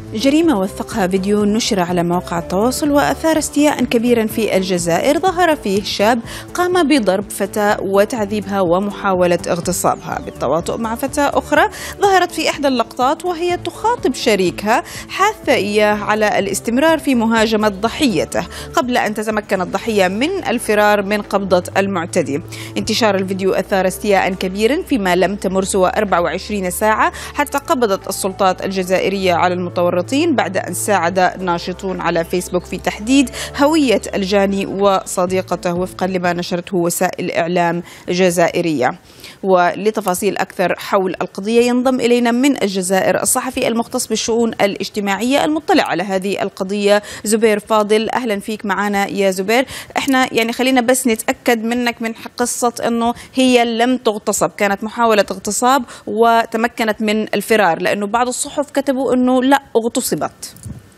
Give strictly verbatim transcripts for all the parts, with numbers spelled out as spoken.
جريمة وثقها فيديو نشر على مواقع التواصل وأثار استياء كبيرا في الجزائر، ظهر فيه شاب قام بضرب فتاة وتعذيبها ومحاولة اغتصابها بالتواطؤ مع فتاة أخرى ظهرت في إحدى اللقطات وهي تخاطب شريكها حاثة إياه على الاستمرار في مهاجمة ضحيته قبل أن تتمكن الضحية من الفرار من قبضة المعتدي. انتشار الفيديو أثار استياء كبيرا فيما لم تمر سوى أربع وعشرين ساعة حتى قبضت السلطات الجزائرية على المتورطين بعد أن ساعد ناشطون على فيسبوك في تحديد هوية الجاني وصديقته وفقا لما نشرته وسائل إعلام جزائرية. ولتفاصيل أكثر حول القضية ينضم إلينا من الجزائر الصحفي المختص بالشؤون الاجتماعية المطلع على هذه القضية زبير فاضل. أهلا فيك معنا يا زبير. احنا يعني خلينا بس نتأكد منك من قصة أنه هي لم تغتصب، كانت محاولة اغتصاب وتمكنت من الفرار، لأنه بعض الصحف كتبوا أنه لا اغتصبت.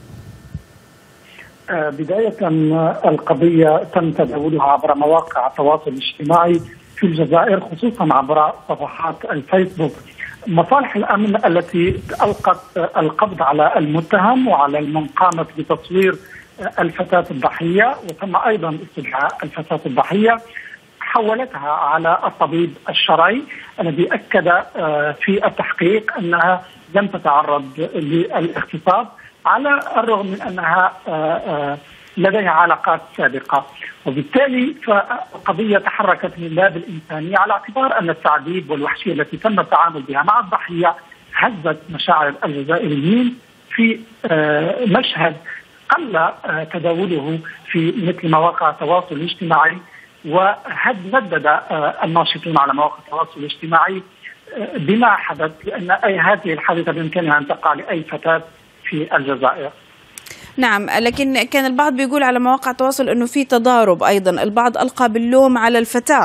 بداية القضية تم تداولها عبر مواقع التواصل الاجتماعي في الجزائر خصوصا عبر صفحات الفيسبوك. مصالح الأمن التي ألقت القبض على المتهم وعلى من قامت بتصوير الفتاة الضحية وتم أيضا استدعاء الفتاة الضحية حولتها على الطبيب الشرعي الذي أكد في التحقيق أنها لم تتعرض للاغتصاب على الرغم من أنها لديها علاقات سابقة، وبالتالي فالقضية تحركت من باب الإنسانية على اعتبار أن التعذيب والوحشية التي تم التعامل بها مع الضحية هزت مشاعر الجزائريين في مشهد قل تداوله في مثل مواقع التواصل الاجتماعي، وهدد الناشطون على مواقع التواصل الاجتماعي بما حدث، لأن أي هذه الحادثة بإمكانها أن تقع لأي فتاة في الجزائر. نعم، لكن كان البعض بيقول على مواقع التواصل أنه في تضارب أيضا، البعض ألقى باللوم على الفتاة.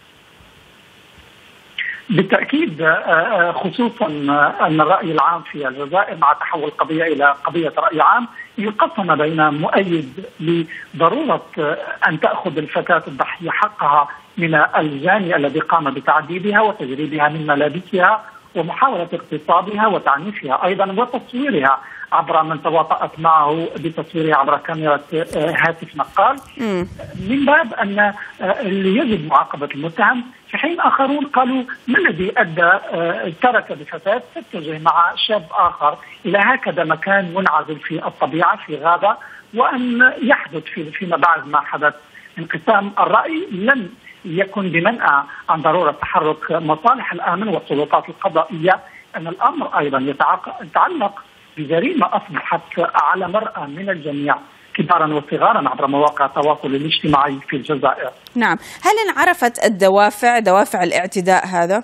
بالتأكيد، خصوصا أن الرأي العام في الجزائر مع تحول القضية إلى قضية رأي عام يقسم بين مؤيد لضرورة أن تأخذ الفتاة الضحية حقها من الجاني الذي قام بتعذيبها وتجريدها من ملابسها ومحاولة اغتصابها وتعنيفها أيضا وتصويرها عبر من تواطأت معه بتصويره عبر كاميرا هاتف نقال، من باب أن يجب معاقبة المتهم. في حين آخرون قالوا ما الذي أدى ترك بفتاة تتجه مع شاب آخر إلى هكذا مكان منعزل في الطبيعة في غابة، وأن يحدث فيما بعد ما حدث. انقسام الرأي لم يكن بمنأى عن ضرورة تحرك مصالح الأمن والسلطات القضائية، أن الأمر أيضا يتعلق بجريمة أصبحت على مرأى من الجميع كبارا وصغارا عبر مواقع التواصل الاجتماعي في الجزائر. نعم، هل انعرفت الدوافع دوافع الاعتداء هذا؟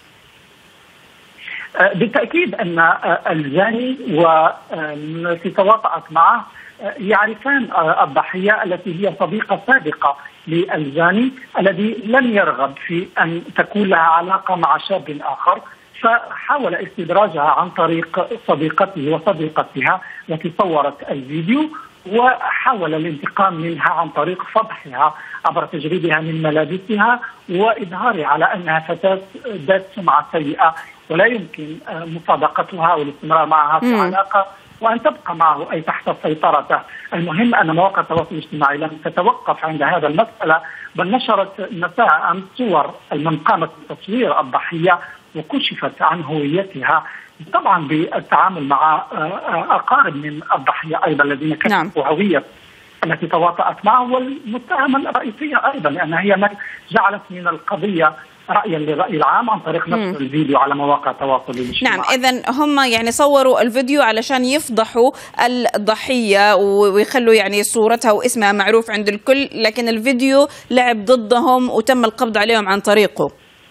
بالتأكيد أن الجاني والتي تواطأت معه يعرفان الضحية التي هي صديقة سابقة للجاني الذي لم يرغب في أن تكون لها علاقة مع شاب آخر، فحاول استدراجها عن طريق صديقته وصديقتها التي صورت الفيديو، وحاول الانتقام منها عن طريق فضحها عبر تجريدها من ملابسها وإظهارها على أنها فتاة ذات سمعة سيئة ولا يمكن مصادقتها والاستمرار معها في علاقة وأن تبقى معه أي تحت سيطرته. المهم أن مواقع التواصل الاجتماعي لم تتوقف عند هذا المسألة، بل نشرت مساء أمس صور من قامت بتصوير الضحية وكشفت عن هويتها، طبعا بالتعامل مع أقارب من الضحية أيضا الذين كشفوا هوية التي تواطأت معه، والمتهمة الرئيسية أيضا لأنها هي من جعلت من القضية رأيا للرأي العام عن طريق نشر الفيديو على مواقع التواصل الاجتماعي. نعم، إذن هم يعني صوروا الفيديو علشان يفضحوا الضحية ويخلوا يعني صورتها واسمها معروف عند الكل، لكن الفيديو لعب ضدهم وتم القبض عليهم عن طريقه.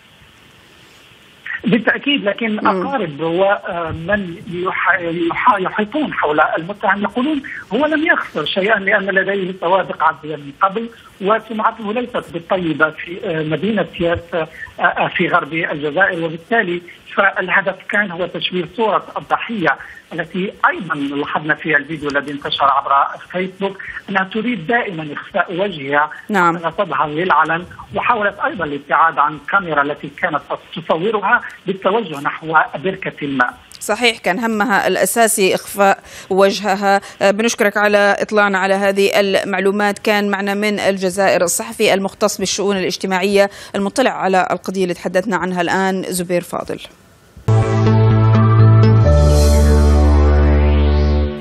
بالتأكيد، لكن أقارب ومن يحيطون حول المتهم يقولون هو لم يخسر شيئا لأن لديه سوابق عدلية من قبل وسمعته ليست بالطيبة في مدينة سياس في غرب الجزائر، وبالتالي فالهدف كان هو تشويه صورة الضحية التي أيضا لاحظنا في الفيديو الذي انتشر عبر فيسبوك أنها تريد دائما إخفاء وجهها. نعم. أنها تظهر للعلن، وحاولت أيضا الابتعاد عن الكاميرا التي كانت تصورها بالتوجه نحو بركة الماء. صحيح، كان همها الأساسي إخفاء وجهها. بنشكرك على إطلاعنا على هذه المعلومات. كان معنا من الجزائر الصحفي المختص بالشؤون الاجتماعية المطلع على القضية اللي تحدثنا عنها الآن، زبير فاضل.